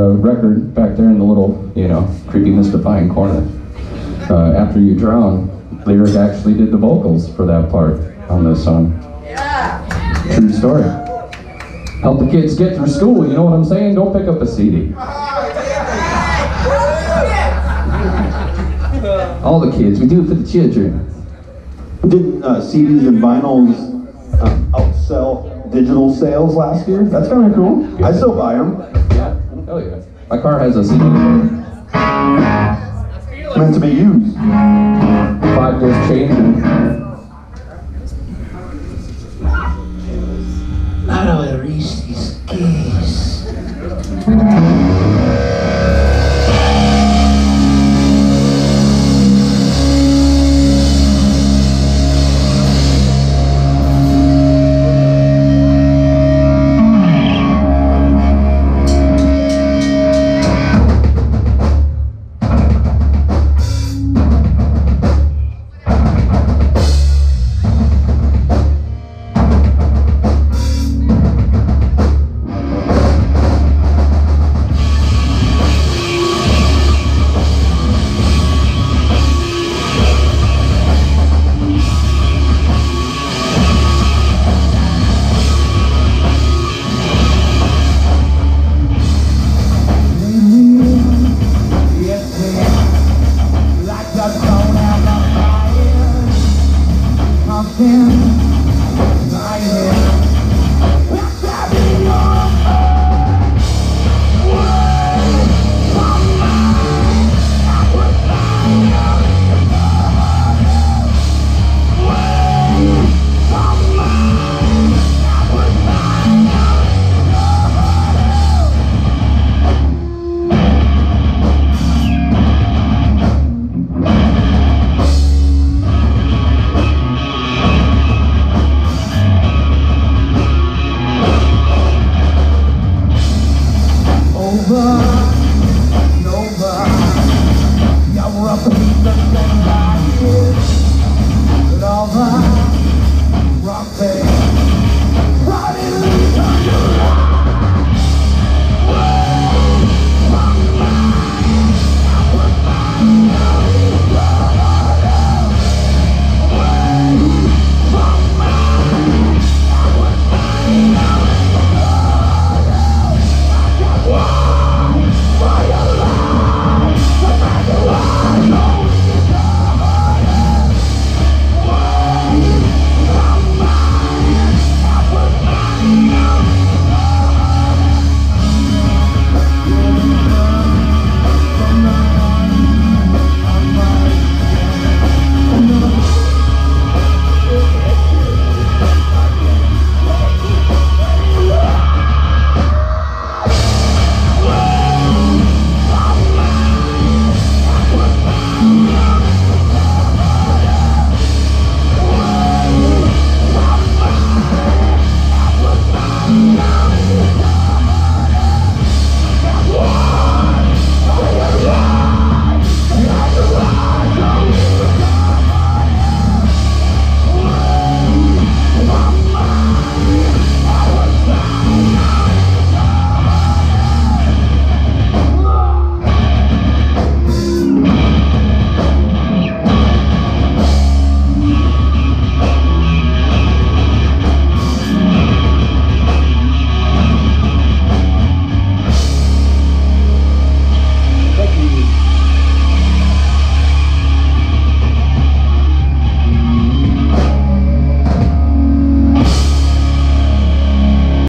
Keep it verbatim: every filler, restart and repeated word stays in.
the record back there in the little, you know, creepy mystifying corner. Uh, After You Drown, Lyric actually did the vocals for that part on this song. Yeah. True story. Help the kids get through school, you know what I'm saying? Go pick up a C D. All the kids, we do it for the children. Did uh, C Ds and vinyls uh, outsell digital sales last year? That's kind of cool. Yeah. I still buy them. Yeah, hell yeah. My car has a C D. Meant to be used. Five disc change. How do I reach these keys? Nova, Nova, yeah, we're up.